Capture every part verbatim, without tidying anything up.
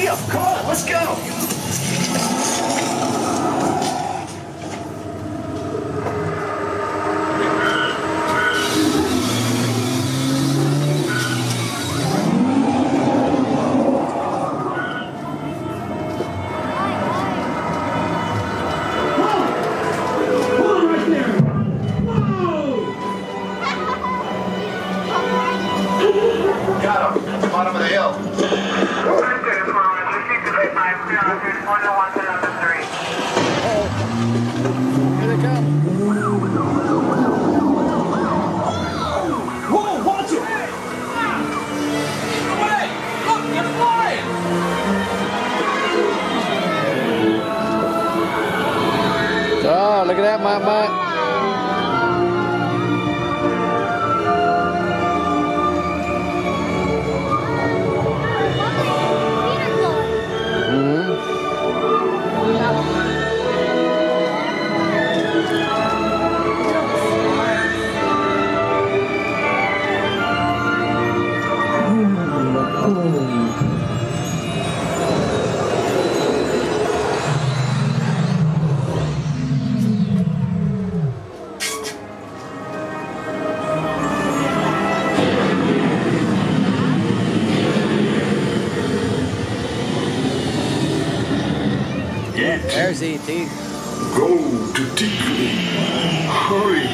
idea. Come on, let's go. Got him. At the bottom of the hill. Here they come. Whoa, watch it! Away! Look, they're flying! Oh, look at that, my, my. There's E T. Go to Tigray. Hurry.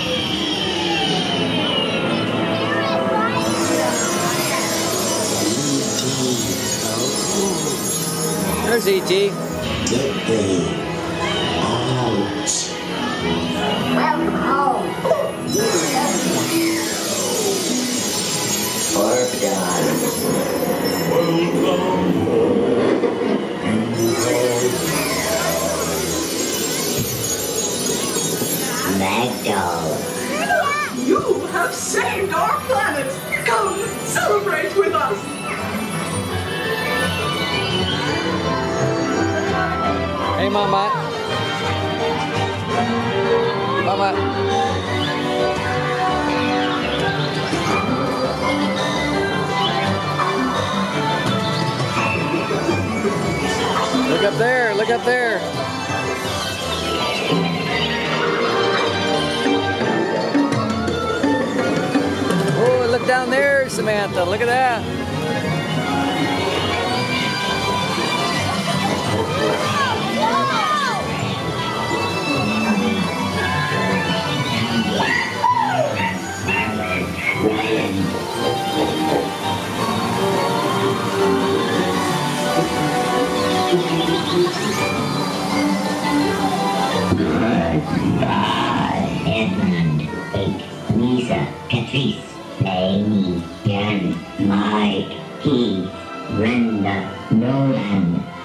There's E T. Get me out. Welcome home. Or done. Welcome home. Magdol. You have saved our planet! Come, celebrate with us! Hey, Mama. Mama. Look up there, look up there. Oh, look down there, Samantha. Look at that. Edmund, Kate, Lisa, Catrice, Amy, Jan, Mike, Keith, Brenda, Nolan,